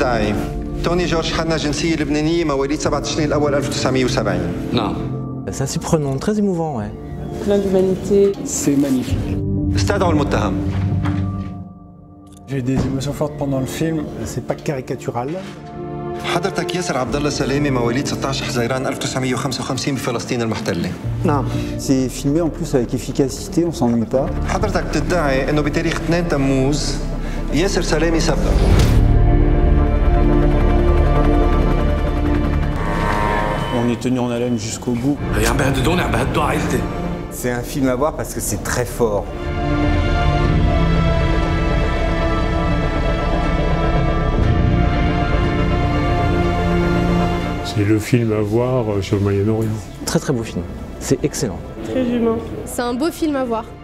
تاعي توني جورج حنا جنسية لبنانية مواليد 7 تشرين الأول 1970. Non. C'est assez prenant, très émouvant, ouais. Plein d'humanité. C'est magnifique. استدعوا المتهم. J'ai eu des émotions fortes pendant le film, c'est pas caricatural. حضرتك ياسر عبد الله سلامي مواليد 16 حزيران 1955 بفلسطين المحتلة. Non, c'est filmé en plus avec efficacité, on s'ennuie pas. حضرتك بتدعي انه بتاريخ 2 تموز ياسر سلامي سبق. On est tenu en haleine jusqu'au bout. C'est un film à voir parce que c'est très fort. C'est le film à voir sur le Moyen-Orient. Très très beau film, c'est excellent. Très humain. C'est un beau film à voir.